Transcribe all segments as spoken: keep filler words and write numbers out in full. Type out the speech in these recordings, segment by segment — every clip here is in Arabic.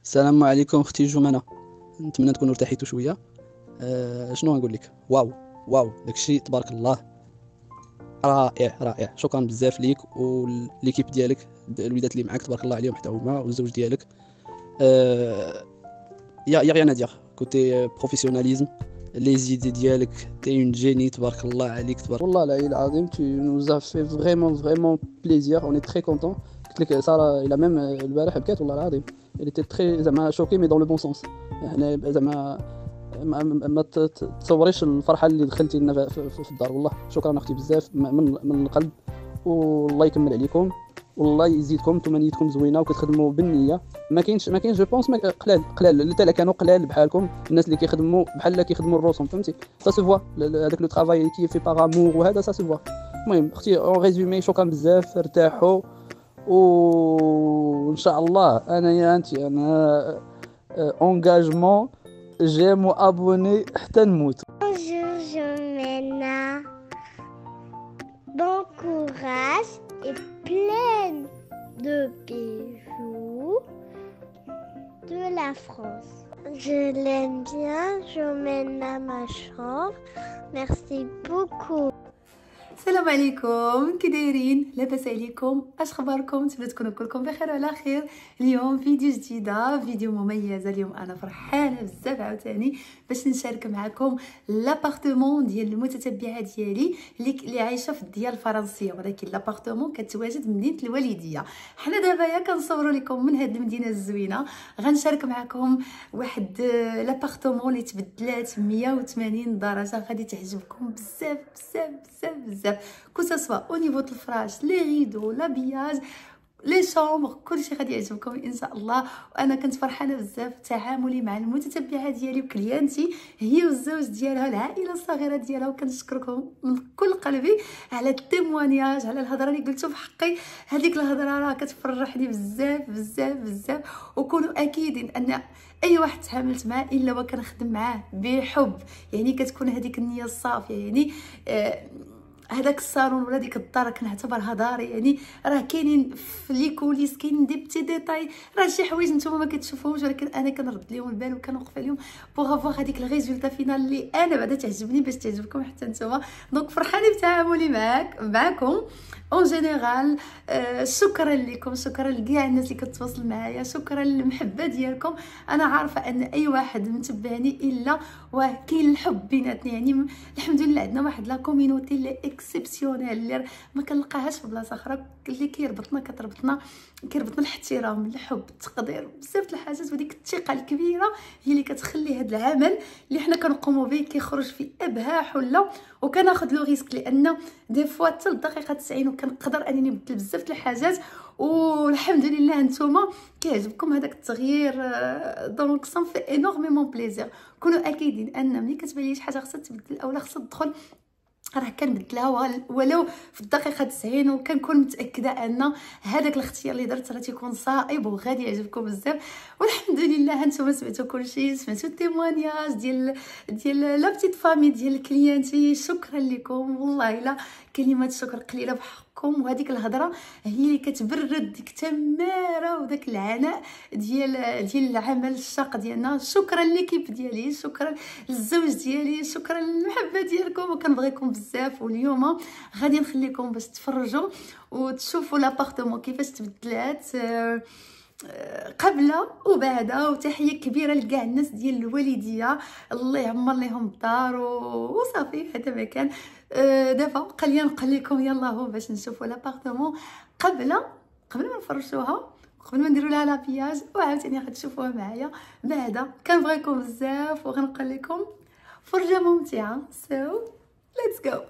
السلام عليكم اختي جمانة. نتمنى تكونوا ارتحيتوا شويه. أه شنو نقول لك؟ واو واو داكشي تبارك الله، رائع رائع. شكرا بزاف ليك وليكيب ديالك، الوليدات اللي معاك تبارك الله عليهم حتى هما، والزوج ديالك. أه يا يا rien à dire côté بروفيسيوناليزم. لي زيدي ديالك تي اون جيني تبارك الله عليك. تبارك والله العلي العظيم. tu nous as fait vraiment vraiment plaisir, on est très content. قلت لك ساره الى ميم البارح بكات والله العظيم. elle était très زعما شوكي مي دون لو بون سونس. يعني زعما ما, ما ما تصوريش الفرحه اللي دخلتي لنا في, في, في الدار. والله شكرا اختي بزاف من من القلب، والله يكمل عليكم والله يزيدكم. نتوما نيتكم زوينه وكتخدموا بالنيه. ما كاينش ما كاينش جو بونس قلال قلال اللي تاع كانوا قلال بحالكم، الناس اللي كيخدموا بحال كيخدموا الرسوم، فهمتي؟ سا سو فوا هذاك لو ترافاي كي في باغ امور وهذا سا سو فوا. المهم اختي اون ريزومي شكرا بزاف، ارتاحوا وان شاء الله. انا يا انت انا انغاجمون جي مو ابوني حتى نموت. Bonjour Jomena, bon courage et plein de bisous de la France. Je l'aime bien, Jomena ma chambre. Merci beaucoup. السلام عليكم، كي دايرين؟ لاباس عليكم؟ اش اخباركم؟ نتمنى تكونوا كلكم بخير وعلى خير. اليوم فيديو جديده، فيديو مميزه. اليوم انا فرحانه بزاف عاوتاني باش نشارك معكم لابارتمون ديال المتتبعه ديالي اللي عايشه في الديار الفرنسيه، ولكن لابارتمون كتواجد مدينه الوالديه. حنا دابا يا كنصوروا لكم من هذه المدينه الزوينه. غنشارك معكم واحد لابارتمون اللي تبدلات مية وثمانين درجه، غادي تعجبكم بزاف بزاف بزاف بزاف، كو سوا او نيفو الفراش، لي ريدو، لابياج، لي شومبر، كلشي غادي يعجبكم ان شاء الله. وانا كنت فرحانه بزاف تعاملي مع المتتبعه ديالي وكليانتي، هي والزوج ديالها، العائله الصغيره ديالها، وكنشكركم من كل قلبي على التيموانياج، على الهضره اللي قلتو في حقي. هذيك الهضره راه كتفرحني بزاف بزاف بزاف. وكونوا اكيدين ان اي واحد تعاملت معاه الا وكنخدم معاه بحب، يعني كتكون هذيك النيه الصافيه. يعني آه هذاك الصالون ولا ديك الدار كنعتبرها داري، يعني راه كاينين في لي كوليس، كاينين دي بتي ديتاي، راه شي حوايج نتوما ما كتشوفوهمش، ولكن انا كنرد لهم البال وكنوقف عليهم بوغ افوار هذيك الريزولتا فينال اللي انا بعدا تعجبني باش تعجبكم حتى نتوما. دونك فرحانه بتعاملي معاك معاكم اون جينيرال. آه شكرا لكم، شكرا لكاع الناس اللي كتواصل معايا، شكرا للمحبه ديالكم. انا عارفه ان اي واحد متبعني الا وكاين الحب بيناتنا، يعني الحمد لله عندنا واحد لا كوميونيتي اللي اكسبسيونيل اللي ما كنلقاهاش في بلاصه اخرى، اللي كيربطنا كتربطنا كيربطنا الاحترام، الحب، التقدير، بزاف د الحاجات. وديك الثقه الكبيره هي اللي كتخلي هذا العمل اللي حنا كنقوموا به كيخرج في ابهى حله. وكناخذ لو ريسك لان دي فوا حتى الدقيقه تسعين وكنقدر انني نبدل بزاف د الحاجات، والحمد لله نتوما كيعجبكم هذاك التغيير. دونك سان في انورميمون بليزير. كونوا اكيدين ان ملي كتبان لي شي حاجه خصها تبدل اولا خصها تدخل، راه كنبدلها ولو في الدقيقه تسعين، وكنكون متاكده ان هذاك الاختيار اللي درت راه تيكون صائب وغادي يعجبكم بزاف. والحمد لله هانتوما سمعتوا كلشي، سمعتوا التيموانياج ديال ديال لا بتيت فامي ديال كليانتي. شكرا لكم والله، الا كلمات شكر قليله بحقكم. وهذيك الهضره هي اللي كتبرد ديك التماره وداك العناء ديال ديال العمل الشاق ديالنا. شكرا ليكيب ديالي، شكرا للزوج ديالي، شكرا للمحبه ديالكم، وكنبغيكم بزاف. واليوم غادي نخليكم باش تفرجوا وتشوفوا لابارتمون كيفاش تبدلات قبل وبعد. وتحيه كبيره لكاع الناس ديال الوالديه، الله يعمر لهم الدار وصافي هذا ما كان. دابا بقى لي نقول لكم يلا هو باش نشوفوا لابارتمون قبل قبل ما نفرشوها، قبل ما نديروا لها لابياج، وعاوتاني غتشوفوها معايا بعدا. كنبغيكم بزاف وغنقول لكم فرجه ممتعه. سو ليتس جو.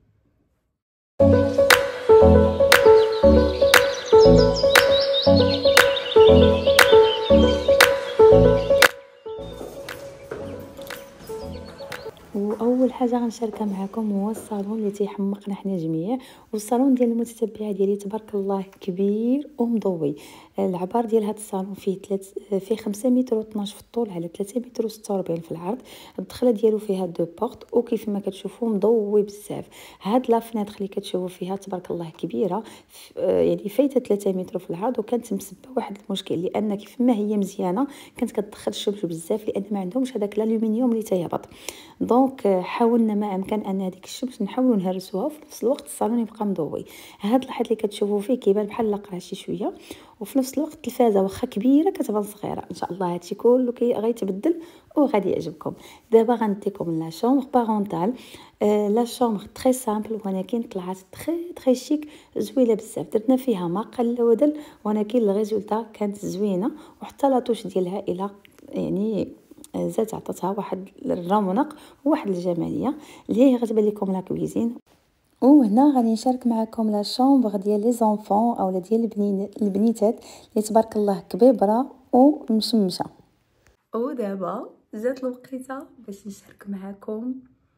واول حاجه غنشاركها معكم هو الصالون اللي تيحمقنا حنا جميع. والصالون ديال المتتبعه ديالي تبارك الله كبير ومضوي. العبار ديال هذا الصالون فيه ثلاث فيه خمسة متر واثناش في الطول على ثلاثة متر وستة وأربعين في العرض. الدخله ديالو فيها دو بورت، وكيف ما كتشوفوا مضوي بزاف. هاد لا فناتر اللي كتشوفوا فيها تبارك الله كبيره، يعني فايته ثلاثة متر في العرض، وكانت مسبه واحد المشكل، لان كيف ما هي مزيانه كانت كتدخل الشمس بزاف، لان ما عندهمش هذاك الالومنيوم اللي تيهبط. دونك حاولنا ما امكن ان هذيك الشمس نحاولوا نهرسوها، وفي نفس الوقت الصالون يبقى مضوي. هاد الحيط اللي كتشوفوا فيه كيبان بحال لاقرا شي شويه، وفي نفس الوقت التلفازه واخا كبيره كتبان صغيره. ان شاء الله هادشي كله كي غيتبدل وغادي يعجبكم. دابا غنديكم لا شومبر بارونتال. آه لا شومبر تري سامبل، ولكن طلعت تري تري شيك، زوينه بزاف. درنا فيها ما قل ودل، ولكن الريزولتا كانت زوينه، وحتى لاطوش ديالها الى يعني زاد عطاتها واحد الرونق وواحد الجماليه اللي هي غتبان لكم لا كويزين. وهنا غادي نشارك معكم لا شومبر ديال لي زونفون اولا ديال البنيتات اللي تبارك الله كبيبره ومشمشه. ودابا جات الوقيته باش نشارك معكم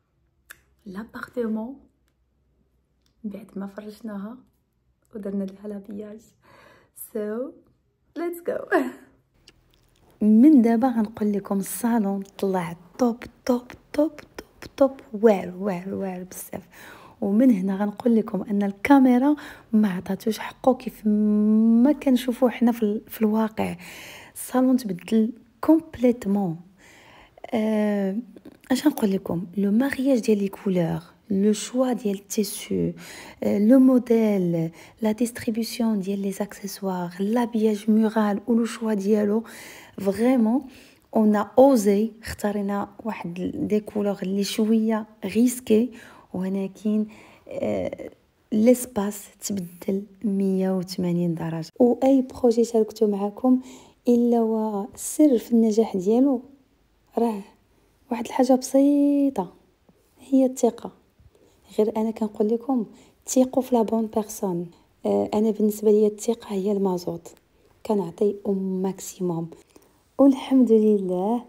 لابارتمون بعد ما فرشناها ودرنا لها لابياج. سو ليتس جو. من دابا غنقول لكم الصالون طلع توب توب توب توب توب، واعر واعر واعر بزاف. ومن هنا غنقول لكم ان الكاميرا ما عطاتوش حقه كيف ما كنشوفوه حنا في, في الواقع. الصالون تبدل كومبليتمون. أه... اش نقول لكم، لو مارياج ديال لي كولور، لو شوا ديال التيسو، لو موديل، لا ديستريبيسيون ديال لي اكسسوار، لابياج مورال ولو شوا ديالو فريمون اون ا اوزي. اختارينا واحد دي كولور اللي شويه ريسكي، ولكن آه ليسباس تبدل مية وثمانين درجه. واي بروجي شاركته معكم الا والسر في النجاح ديالو راه واحد الحاجه بسيطه، هي الثقه. غير انا كنقول لكم ثقوا في لا بون بيرسون. آه انا بالنسبه لي الثقه هي المازوت، كنعطي ماكسيموم، والحمد لله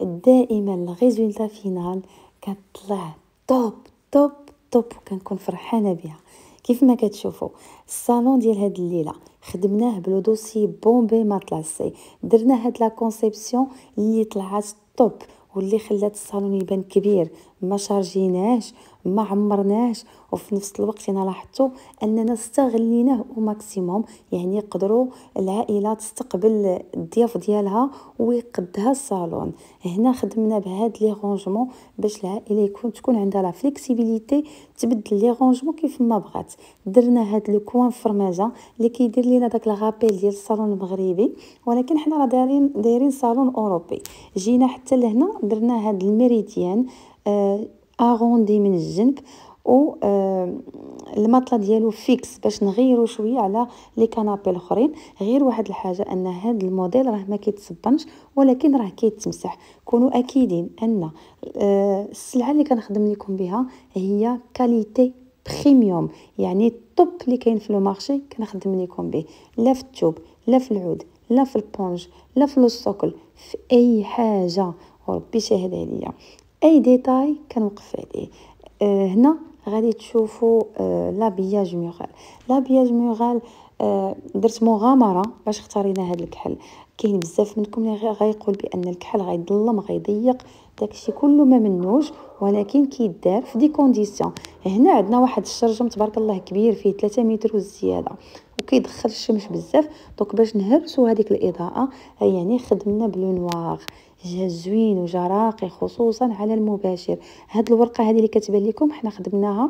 دائما الريزولتا فينال كتطلع توب توب توب، وكنكون فرحانه بها. كيف ما كتشوفوا الصالون ديال هاد الليله خدمناه بلو دوسي بومبي ماتلاسي، درنا هاد لا كونسيبسيون اللي طلعت توب، واللي خلات الصالون يبان كبير. ما شارجيناش، ما عمرناش، وفي نفس الوقت انا لاحظتوا اننا استغليناه او ماكسيموم. يعني يقدروا العائله تستقبل الضياف ديالها ويقدها الصالون. هنا خدمنا بهاد لي رونجمون باش العائله يكون تكون عندها لا فليكسيبيليتي تبدل لي رونجمون كيف ما بغات. درنا هاد لو كوان فرماجه اللي كيدير لينا داك الغابيل ديال الصالون المغربي، ولكن حنا راه دايرين دايرين صالون اوروبي. جينا حتى لهنا درنا هاد الميريديان آه اغوندي من الجنب، و آه المطله ديالو فيكس باش نغيروا شويه على لي كانابي الاخرين. غير واحد الحاجه ان هذا الموديل راه ما كيتصبنش، ولكن راه كيتمسح. كونوا اكيدين ان آه السلعه اللي كنخدم لكم بها هي كاليتي بريميوم، يعني الطوب اللي كاين في لو مارشي كنخدم لكم به، لا في الثوب لا في العود لا في البونج لا في السوكل، في اي حاجه وربي شاهد عليا اي ديتاي كنوقف عليه. آه هنا غادي تشوفوا آه لابياج مورال. لابياج مورال آه درت مغامره باش اختارينا هذا الكحل. كاين بزاف منكم اللي غيقول بان الكحل غيظلم غيضيق، داكشي كله ما منوش، ولكن كيدار في دي كونديسيون. هنا عندنا واحد الشرجم تبارك الله كبير فيه ثلاثة متر وزياده، وكيدخل الشمس بزاف. دونك باش نهرسوا هذيك الاضاءه يعني خدمنا بلو نوار، جا زوين وجا راقي خصوصا على المباشر. هاد الورقه هذه اللي كتبان لكم حنا خدمناها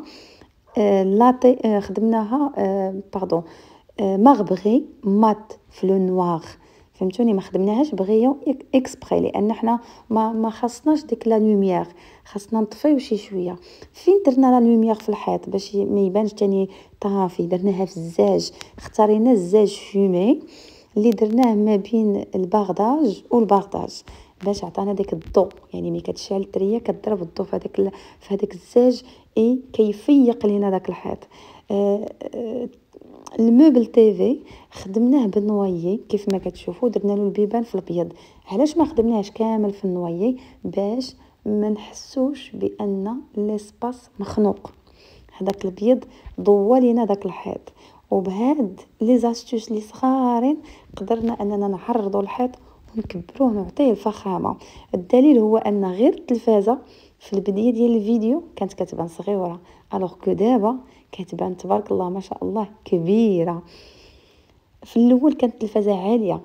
آه لاطي آه خدمناها آه باردون آه ماربغي مات في لو نوار، فهمتوني؟ ما خدمناهاش بغيون اكسبري، لان حنا ما ما خاصناش ديك لا لوميير، خاصنا نطفيو شي شويه. فين درنا لا لوميير في الحيط باش ما يبانش تاني طافي، درناها في الزاج. اختارينا الزاج فومي اللي درناه ما بين الباغداج والباغداج باش عطانا داك الضوء، يعني ملي كتشعل التريه كضرب الضوء في هذاك في هذاك الزاج اي كيفيق لينا داك الحيط. آه آه الموبل تيفي خدمناه بالنوايي كيف ما كتشوفوا، درنا له البيبان في الابيض. علاش ما خدمناهش كامل في النوايي؟ باش ما نحسوش بان ليسباس مخنوق. هذاك الابيض ضوى لينا داك الحيط. وبهاد لي زاستوس لي صغارين قدرنا اننا نعرضوا الحيط ونكبروه ونعطيه الفخامه. الدليل هو ان غير التلفازه في البدايه ديال الفيديو كانت كتبان صغيره، الوغ كو دابا كتبان تبارك الله ما شاء الله كبيره. في الاول كانت التلفازه عاليه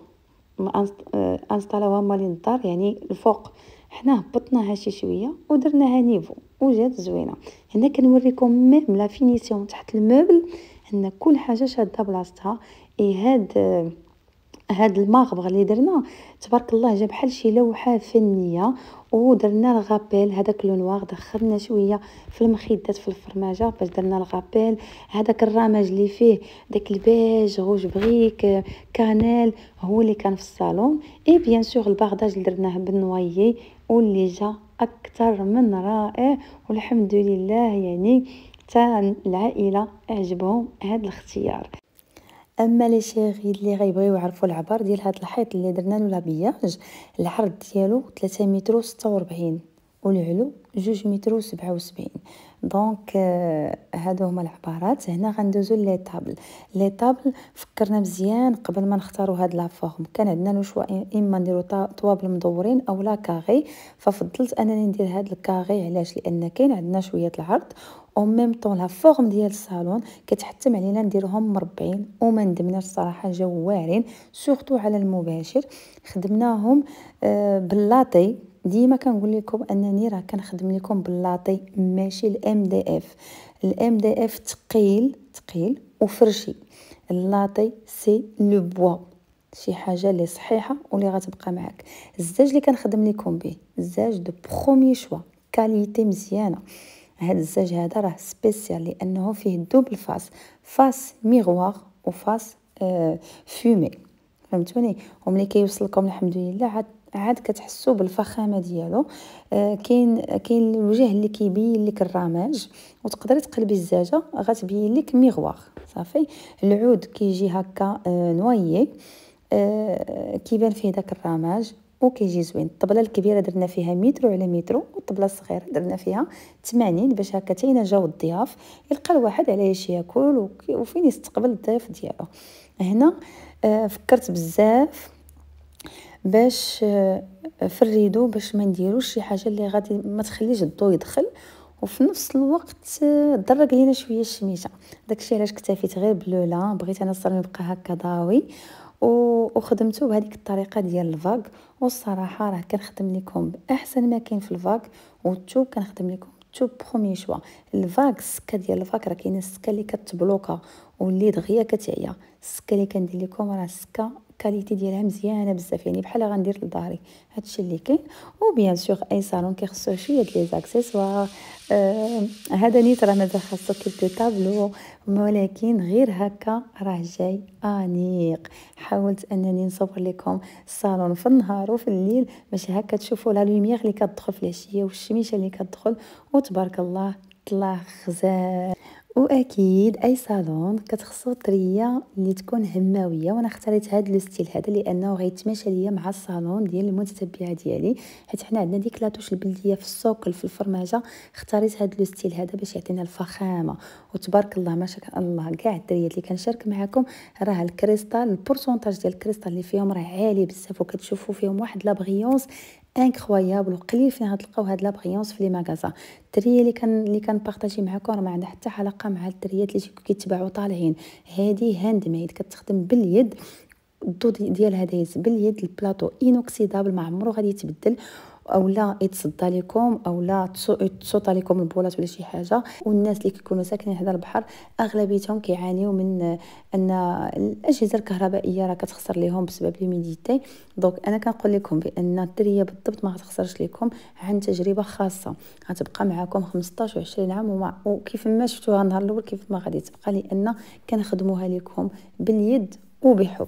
انستالاوها مالين الدار يعني الفوق، حنا هبطناها شي شويه ودرناها نيفو وجات زوينه. هنا كنوريكم ميم لا فينيسيون تحت الموبل ان كل حاجه شاده بلاصتها. اي هاد هاد الماغبغ اللي درنا تبارك الله جا بحال شي لوحه فنيه. ودرنا الغابيل هذاك لو نوار، دخلنا شويه في المخدات في الفرماجه باش درنا الغابيل. هذاك الرمج اللي فيه داك البيج روج بريك كانيل هو اللي كان في الصالون. اي بيان سور الباغداج اللي درناه بالنوايي واللي جا اكثر من رائع، والحمد لله يعني حتى العائله عجبهم هذا الاختيار. اما لي شيغي اللي غيبغيو يعرفوا العبار ديال هذا الحيط اللي درنا له لابياج، العرض ديالو ثلاثة متر وستة وربعين والعلو جوج متر وسبعة وسبعين. دونك آه هادو هما العبارات. هنا غندوزو لي طابل. لي طابل فكرنا مزيان قبل ما نختاروا هاد لا فورم، كان عندنا لو شوا اما نديرو طوابل مدورين او لا كاغي، ففضلت انني ندير هاد الكاغي. علاش؟ لان كاين عندنا شويه العرض او ميم طون لا فورم ديال الصالون كتحتم علينا نديرهم مربعين وما ندمناش صراحه، جاو واعرين سورتو على المباشر. خدمناهم آه باللاطي. ديما كنقول لكم انني راه كنخدم لكم باللاطي ماشي الام دي اف. الام دي اف ثقيل ثقيل وفرشي، اللاطي سي لو بوا، شي حاجه اللي صحيحه واللي غتبقى معاك. الزاج اللي كنخدم لكم به الزاج دو بروميي شوا، كاليتي مزيانه. هاد الزاج هذا راه سبيسيال لانه فيه دوبل فاس، فاس ميغوار وفاس آه فومي، فهمتوني؟ وملي كيوصلكم الحمد لله عاد عاد كتحسوا بالفخامه ديالو. آه كاين كاين الوجه اللي كيبين لك الرماج، وتقدري تقلبي الزاجه غتبين لك ميغوار صافي. العود كيجي هكا آه نوايي، آه كيبان فيه داك الرماج وكيجي زوين. الطبله الكبيره درنا فيها متر على متر، والطبله الصغيره درنا فيها ثمانين باش هكا تينا جاو الضياف يلقى الواحد على اش ياكل وفين يستقبل الضيف ديالو. هنا آه فكرت بزاف باش آه في الريدو باش ما نديروش شي حاجه اللي غادي ما تخليش الضو يدخل، وفي نفس الوقت درق لينا شويه الشميشه. داكشي علاش اكتفيت غير بلولا، بغيت انا الصالون يبقى هكا ضاوي وخدمته بهذيك الطريقه ديال الفاغ. والصراحه راه كنخدم لكم باحسن ما كاين في الفاغ، والتوب كنخدم لكم التوب بروميي شوا. الفاغ السكه ديال الفاغ راه كاينه السكه اللي كتبلوكا واللي دغيا كتعيا. السكه اللي كندير لكم راه السكه كاليتي ديالها مزيانه بزاف، يعني بحال غندير لظهري. هادشي اللي كاين. وبيان سور اي صالون كيخصو شويه ديال لي زاكسيسوار. آه هذا نيت راه مازال خاصو كيلكو طابلو، ولكن غير هكا راه جاي انيق. حاولت انني نصور لكم الصالون في النهار وفي الليل باش هكا تشوفوا لا لوميير اللي كتدخل في العشيه والشميشه اللي كتدخل، وتبارك الله طلع غزال. واكيد اي صالون كتخصو طريه اللي تكون هماويه، وانا اختاريت هذا لو ستيل هذا لانه غيتماشى ليا مع الصالون ديال المتتبعه ديالي، حيت حنا عندنا ديك لاطوش البلديه في السوكل في الفرماجه. اختاريت هذا لو ستيل هذا باش يعطينا الفخامه. وتبارك الله ما شاء الله كاع الدريات اللي كنشارك معكم راه الكريستال البورسونتاج ديال الكريستال اللي فيهم راه عالي بزاف، وكتشوفوا فيهم واحد لا بريونس انكرويابل. وقليل فين غتلقاو هاد لا بريونس في لي ماغازا. التريه اللي كان اللي كنبارطاجي معكم راه ما عندها حتى علاقه مع التريات اللي كيتباعوا طالعين. هذه هاند ميد كتخدم باليد، الضو ديالها دايز باليد، البلاطو انوكسيدابل ما عمرو غادي يتبدل اولا يتصدى لكم اولا تصوط لكم البولات ولا شي حاجه. والناس اللي كيكونوا ساكنين حدا البحر اغلبيتهم كيعانيوا من ان الاجهزه الكهربائيه راه كتخسر لهم بسبب ليميديتي. دونك انا كنقول لكم بان التريه بالضبط ما غتخسرش لكم، عن تجربه خاصه غتبقى معكم خمسطاش و عشرين عام، وما وكيف ما شفتوها النهار الاول كيف ما غادي تبقى، لان كنخدموها لكم باليد وبحب.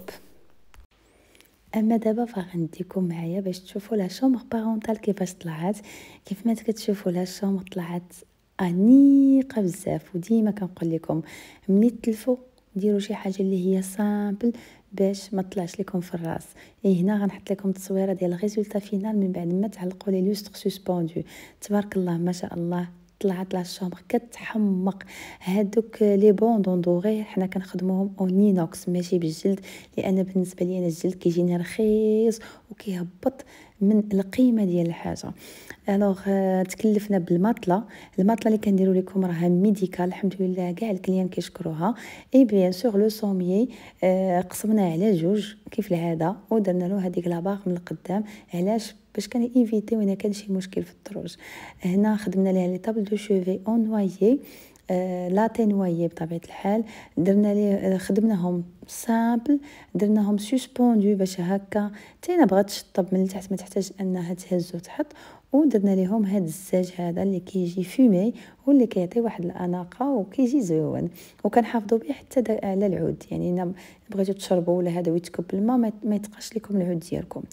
اما دابا فغنديكم معايا باش تشوفوا لا شومبر بارونتال كيفاش طلعت. كيف ما كتشوفوا لا شومبر طلعت انيقه بزاف. وديما كنقول لكم ملي تلفوا ديروا شي حاجه اللي هي سامبل باش ما طلعش لكم في الراس. اي هنا غنحط لكم التصويره ديال الريزولتا فينال من بعد ما تعلقوا لي لوستر سسبوندو. تبارك الله ما شاء الله طلعت لا الشامبر كتحمق. هادوك لي بون دوندوري حنا كنخدموهم اون اينوكس ماشي بالجلد، لان بالنسبه لي انا الجلد كيجيني رخيص وكيهبط من القيمه ديال الحاجه. الوغ تكلفنا بالماطله. الماطله اللي كنديروا لكم راها ميديكال الحمد لله، كاع الكليان كيشكروها. اي بيان سور لو سوميي قسمناه على جوج كيف العاده ودرنا له هذيك لاباغ من القدام. علاش؟ باش كان ايفيتي وين كان شي مشكل في الدروج. هنا خدمنا ليها لي طابل دو شوفي اون نوايي آه لا تنوايي بطبيعه الحال. درنا ليه خدمناهم سامبل، درناهم سسبوندو باش هكا تينا بغات تشطب من التحت ما تحتاج انها تهز وتحط. ودرنا ليهم هاد الزاج هذا اللي كيجي فومي واللي كيعطي واحد الاناقه وكيجي زوين، وكنحافظوا به حتى على العود. يعني بغيتو تشربوا ولا هذا ويتكب الماء ما يتقاش لكم العود ديالكم.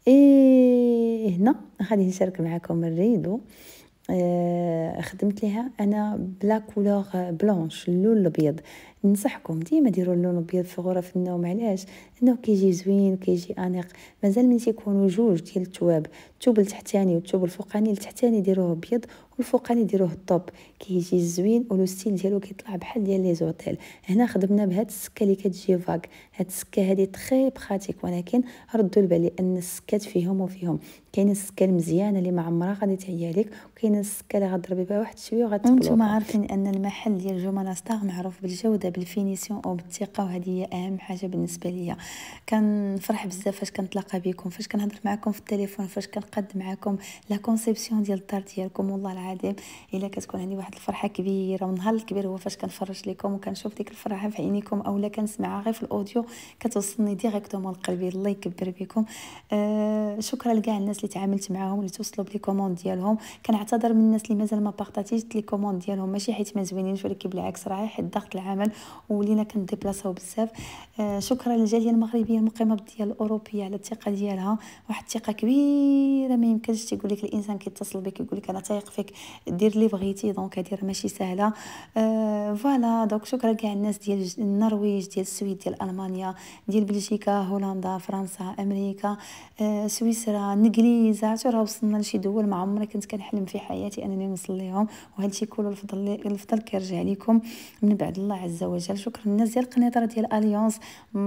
ايه هنا غادي نشارك معكم الريدو. آه خدمت ليها انا بلا كولور بلونش اللون الابيض. ننصحكم ديما ديروا اللون الابيض في غرف النوم. علاش؟ انه كيجي زوين وكيجي انيق. مازال من تيكونوا جوج ديال التواب، التوب التحتاني والتوب الفوقاني. التحتاني ديروه ابيض والفوقاني ديروه الطوب، كيجي زوين ولو ستيل ديالو كيطلع بحال ديال لي زوتيل. هنا خدمنا بهاد السكه اللي كتجي فاك. هاد السكه هادي تري براتيك، ولكن ردوا البال لان السكات فيهم وفيهم. كاينه السكه المزيانه اللي ما عمرها غادي تعيا لك، وكاينه السكه اللي غضربي بها واحد شويه وغتبلوكا. وانتم عارفين ان المحل ديال جمانة ستار معروف بالجوده بالفينيسيون او بالثقه، وهذه هي اهم حاجه بالنسبه ليا. كنفرح بزاف فاش كنتلاقى بكم، فاش كنهضر معكم في التليفون، فاش كنقدم معكم لا كونسيبسيون ديال الدار ديالكم. والله العظيم الا كتكون عندي واحد الفرحه كبيره، والنهار الكبير هو فاش كنفرج لكم وكنشوف ديك الفرحه في عينيكم، اولا كنسمعها غير في الاوديو كتوصلني ديريكتومون لقلبي. الله يكبر بكم. آه شكرا لكاع الناس اللي تعاملت معاهم اللي توصلوا بلي كوموند ديالهم. كنعتذر من الناس اللي مازال ما بارطاجيت لي كوموند ديالهم، ماشي حيت ما زوينينش ولكن بالعكس راه حيت ضغط العمل ولينا كنديبلاصاو بزاف. آه شكرا للجاليه المغربيه المقيمه بالديال الاوروبيه على الثقه ديالها، واحد الثقه كبيره ما يمكنش تيقول لك الانسان كيتصل بك يقول لك انا تايق فيك دير اللي بغيتي. دونك هذه ماشي سهله. آه فوالا دونك شكرا كاع الناس ديال النرويج ديال السويد ديال المانيا ديال بلجيكا هولندا فرنسا امريكا آه سويسرا الانجليزه. راه وصلنا لشي دول ما عمري كنت كنحلم في حياتي انني نوصل ليهم، وهذا الشيء كله الفضل الفضل كيرجع لكم من بعد الله عز وجل. شكرا الناس ديال القنيطره ديال اليونس،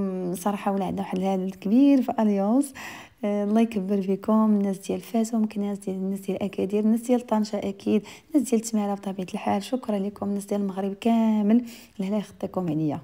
صراحه ولا عندنا واحد الهدف كبير في اليونس. آه الله يكبر بكم. الناس ديال فاسوم، الناس ديال الناس ديال اكادير، الناس ديال طنجه اكيد، الناس ديال تماره بطبيعه الحال. شكرا لكم الناس ديال المغرب كامل، الله يخطيكم عليا.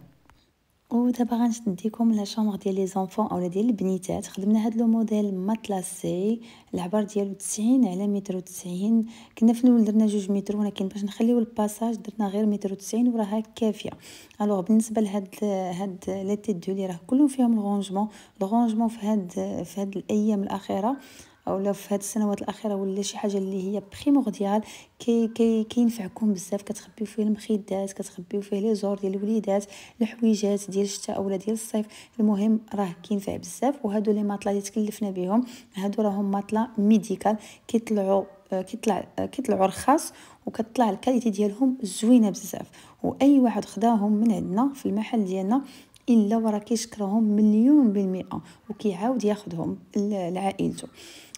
ودابا غنديكم لا شامبر ديال لي زونفون اولا ديال البنيتات. خدمنا هاد لو موديل ماتلاسي، العبار ديالو تسعين على متر وتسعين. كنا في الاول درنا جوج متر، ولكن باش نخليو الباساج درنا غير متر وتسعين وراها كافيه. الوغ بالنسبه لهاد هاد لي تيت دو لي راه كلهم فيهم الغونجمون. الغونجمون في هاد في هاد الايام الاخيره اولا في هاد السنوات الاخيره ولا شي حاجه اللي هي بريمورديال كي كي كينفعكم بزاف. كتخبيو فيه المخدات، كتخبيو فيه لي زور ديال الوليدات، الحويجات ديال الشتاء اولا ديال الصيف. المهم راه كينفع بزاف. وهادو لي ماطلا اللي تكلفنا بهم هادو راهم ماطلا ميديكال كيطلعوا كيطلع كيطلعوا رخاص وكتطلع الكاليتي ديالهم زوينه بزاف. واي واحد خداهم من عندنا في المحل ديالنا الا وراه كيشكرهم مليون بالمئه وكيعاود ياخذهم لعائلته.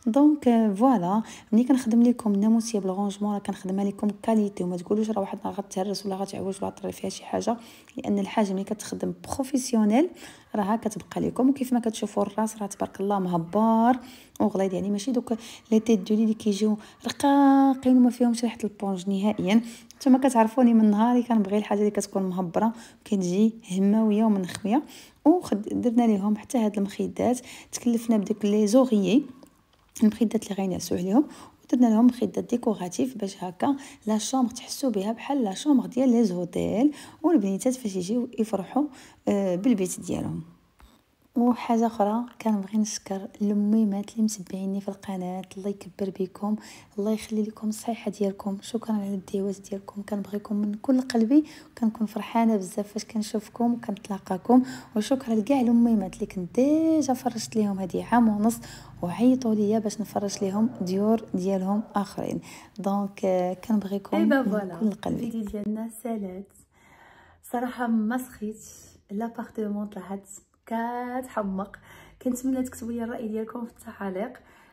دونك فوالا ملي كنخدم لكم ناموسيه بالغونجمون راه كنخدمها لكم كاليتي، وما تقولوش راه واحد غتهرس ولا غتعوج ولا غطري فيها شي حاجه، لان الحاجه ملي كتخدم بروفيسيونيل راها كتبقى لكم. وكيف ما كتشوفوا الراس راه تبارك الله مهبار وغليظ، يعني ماشي دوك لي تيت دولي اللي كيجيو رقاقين وما فيهمش ريحه البونج نهائيا. نتوما كتعرفوني من نهاري كنبغي الحاجه اللي كتكون مهبره كتجي هماويه ومنخويه. ودرنا لهم حتى هاد المخدات تكلفنا بدوك لي زوغيي المخدات اللي غينعسوا عليهم، ودرنا لهم مخدات ديكوراتيف باش هكا لا شومبر تحسوا بها بحال لا شومبر ديال لي زوتيل، والبنيتات فاش يجيو يفرحوا بالبيت ديالهم. وحاجه اخرى كنبغي نشكر الميمات اللي متبعيني في القناه، الله يكبر بكم، الله يخلي لكم الصحه ديالكم. شكرا على الديوات ديالكم، كنبغيكم من كل قلبي، وكنكون فرحانه بزاف فاش كنشوفكم وكنتلاقاكم. وشكرا لكاع الميمات اللي كنت ديجا فرجت ليهم هذه عام ونص وعيطوا ليا باش نفرج لهم ديور ديالهم اخرين. دونك كنبغيكم من كل قلبي. الفيديو ديالنا سالات صراحه ما سخيتش، لابارتمون طلعت كتحمق. كنتمنى تكتبوا لي الراي ديالكم في التعاليق.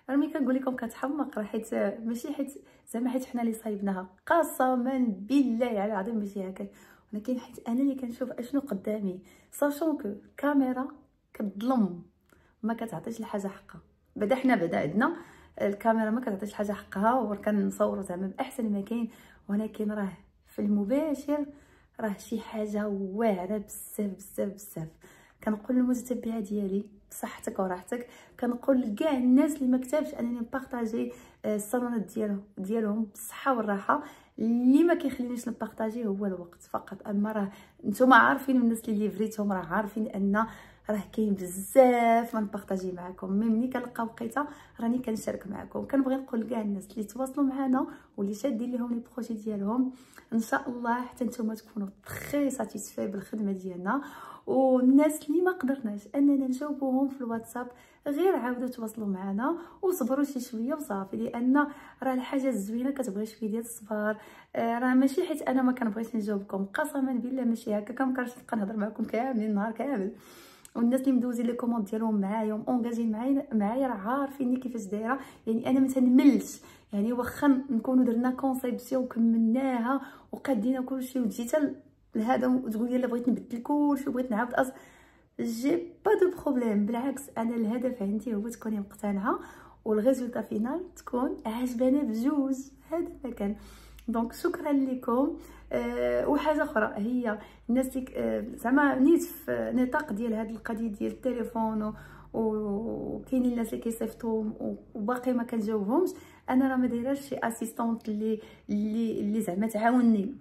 راه ملي كنقول لكم كتحمق راه حيت ماشي حيت زعما حيت حنا اللي صايبناها، قسما بالله على العظيم ماشي هكا، ولكن حيت انا اللي كنشوف اشنو قدامي، ساشون كو الكاميرا كتظلم ما كتعطيش الحاجه حقها. بعدا حنا بعدا عندنا الكاميرا ما كتعطيش حاجه حقها وكنصوروا زعما باحسن ما كاين، ولكن راه في المباشر راه شي حاجه واعره بزاف بزاف بزاف. كنقول للمتتبعه ديالي بصحتك وراحتك، كنقول لكاع الناس اللي ما كتبش انني نبارطاجي الصالونات ديالهم ديالهم بالصحه والراحه، اللي ما كيخلينيش نبارطاجي هو الوقت فقط. اما راه نتوما عارفين، الناس اللي فريتهم راه عارفين ان راه كاين بزاف ما نبارطاجي معكم، مي ملي كنلقى وقيته راني كنشارك معكم. كنبغي نقول لكاع الناس اللي تواصلوا معنا واللي شادين لهم لي بروجي ديالهم ان شاء الله حتى نتوما تكونوا تري ساتيسفاي بالخدمه ديالنا. والناس اللي ما قدرناش اننا نجاوبوهم في الواتساب غير عاودوا تواصلوا معنا وصبروا شي شويه وصافي، لان راه الحاجه الزوينه كتبغي شويه ديال الصبر. آه راه ماشي حيت انا ما كنبغيش نجاوبكم، قسما بالله ماشي هكا، كنبقاش نبقى نهضر معكم كاملين النهار كامل. والناس اللي مدوزين لي كوموند ديالهم معايا ومونغاجين معايا معايا راه عارفيني كيفاش دايره، يعني انا ما تنملش، يعني واخا نكونوا درنا كونسيبسيون وكملناها وقادينا كلشي وجيت لهذا وتقول لي لا بغيت نبدل كلشي وبغيت نعاود أص... جي با دو بروبليم، بالعكس انا الهدف عندي هو تكوني مقتنعه والريزولطا فينال تكون عجبانه بجوج، هذا ما كان. دونك شكرا لكم. أه وحاجه اخرى هي الناس ديك أه زعما نيت في نطاق ديال هذه القضيه ديال التليفون وكاينين الناس اللي كيصيفطوا وباقي ما كنجاوبهمش، انا راه ما دايراش شي اسيستونط اللي اللي اللي زعما تعاونني.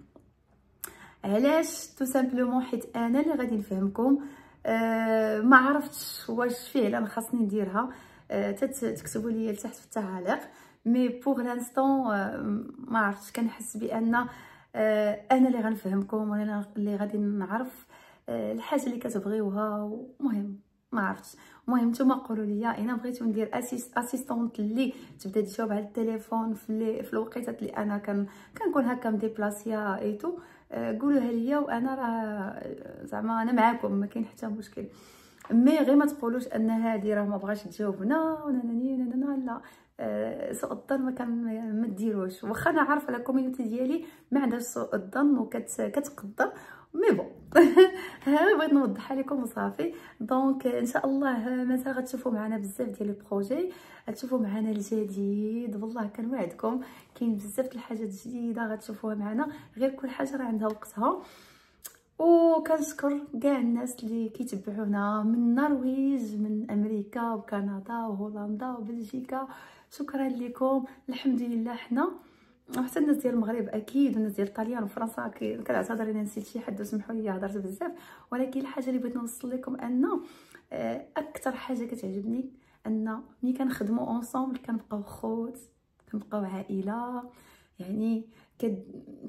علاش؟ تو سامبلومون حيت انا اللي غادي نفهمكم. أه ما عرفتش واش فعلا خاصني نديرها، أه تكتبوا لي لتحت في التعاليق، مي بوغ لانستون أه ما عرفتش. كنحس بان أه انا اللي غنفهمكم وانا اللي غادي نعرف أه الحاجه اللي كتبغيوها. ومهم ما عرفتش، المهم نتوما قولوا لي انا بغيتو ندير اسيستونط اللي تبدا تجاوب على التليفون في في الوقيتات اللي انا كان كنكون هكا مديبلاسيا ايتو. قولوها ليا وانا راه زعما انا معاكم، ما كاين حتى مشكل. مي غير ما تقولوش ان هذه راه ما بغاش تجاوبنا وناني نانا لا. أه سوء الظن ما كان ما ديروش، واخا انا عارفه لا كوميونيتي ديالي ما عندهاش سوء الظن وكتقدر، مي بون ها بغيت نوضحها لكم وصافي. دونك ان شاء الله مازال غتشوفوا معنا بزاف ديال لي بروجي، غتشوفوا معنا الجديد، والله كنوعدكم كاين بزاف د الحاجات جديده غتشوفوها معنا، غير كل حاجه راه عندها وقتها. وكنشكر كاع الناس اللي كيتبعونا من النرويج، من امريكا وكندا وهولندا وبلجيكا، شكرا لكم. الحمد لله حنا وحتى الناس ديال المغرب اكيد والناس ديال الطليان وفرنسا. كنعتذر الا نسيت شي حد وسمحوا لي هضرت بزاف، ولكن الحاجه اللي بغيت نوصل لكم ان اكثر حاجه كتعجبني ان ملي كنخدموا اونصومبل كنبقاو خوت، كنبقاو عائله. يعني كد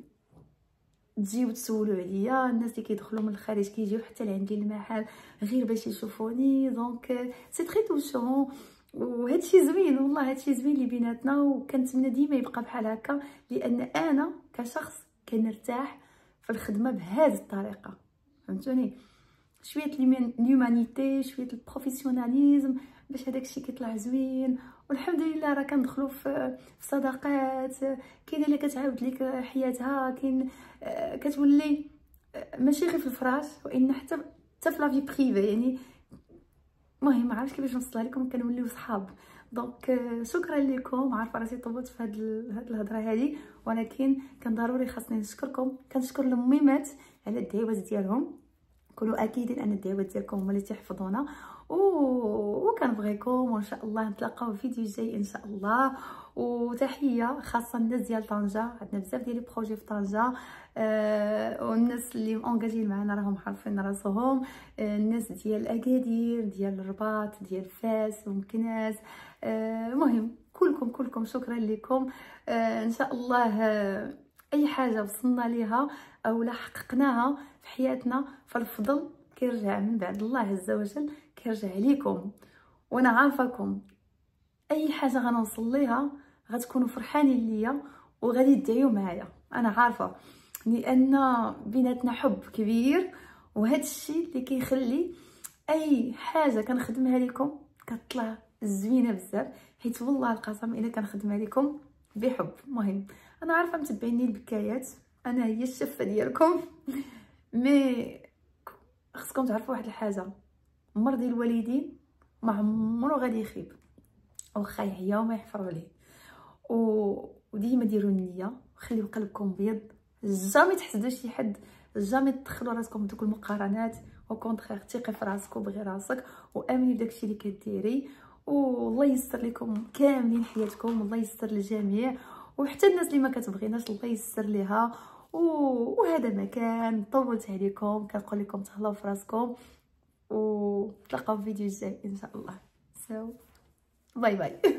تجيو تسولوا عليا، الناس اللي كيدخلوا من الخارج كيجيو حتى لعندي المحل غير باش يشوفوني. دونك سي تري توشون وهادشي زوين، والله هادشي زوين اللي بيناتنا، وكنتمنى ديما يبقى بحال هكا، لان انا كشخص كنرتاح في الخدمه بهذه الطريقه. فهمتوني؟ شويه الهيومانيتي، شويه البروفيسيوناليزم، باش هذاك الشيء كيطلع زوين. والحمد لله راه كندخلوا في صداقات، كاينه اللي كتعاود لك حياتها، كاين كتولي ماشي غير في الفراش وان حتى حتى في لافي بريفي. يعني المهم ما عرفتش كيفاش نوصلها لكم، كنوليو صحاب. دونك شكرا لكم. عارفه راسي طولت في هاد هاد الهضره هذه، ولكن كان ضروري خاصني نشكركم. كنشكر الميمات على الدعوات ديالهم، كونوا اكيدين ان الدعوات ديالكم هما اللي تحفظونا، وكنبغيكم وان شاء الله نتلاقاو في فيديو جاي ان شاء الله. وتحيه خاصه الناس ديال طنجه، عندنا بزاف ديال لي بروجي في طنجه. آه والناس اللي مونغاجين معنا راهم عارفين راسهم، آه الناس ديال اكادير، ديال الرباط، ديال فاس ومكناس. المهم آه كلكم كلكم شكرا لكم. آه ان شاء الله آه اي حاجه وصلنا ليها او لا حققناها في حياتنا فالفضل كيرجع من بعد الله عز وجل، كيرجع ليكم. وانا عارفاكم اي حاجه غنوصل ليها غتكونوا فرحانين ليا وغادي تدعيو معايا، انا عارفه، لان بيناتنا حب كبير. وهذا الشيء اللي كيخلي اي حاجه كنخدمها لكم كتطلع زوينه بزاف، حيت والله القسم الا كنخدم عليكم بحب. المهم انا عارفه متبعيني البكايات، انا هي الشفه ديالكم مي خصكم تعرفوا واحد الحاجه، مرض الوالدين ما عمره غادي يخيب واخا يعيا وما يحفروا عليه. و... وديما ديروا النيه وخليو قلبكم بيض، جامي تحسدوا شي حد، جامي تدخلوا راسكم دوك المقارنات، او كونطخيغ ثقي في راسك وبغي راسك وامني بداكشي اللي كديري. والله يسر لكم كاملين حياتكم، والله يسر للجميع، وحتى الناس اللي ما كتبغيناش الله يسر ليها. وهذا ما كان، طولت عليكم، كنقول لكم تهلاو في راسكم ونتلاقاو في فيديو جاي ان شاء الله. سو باي باي.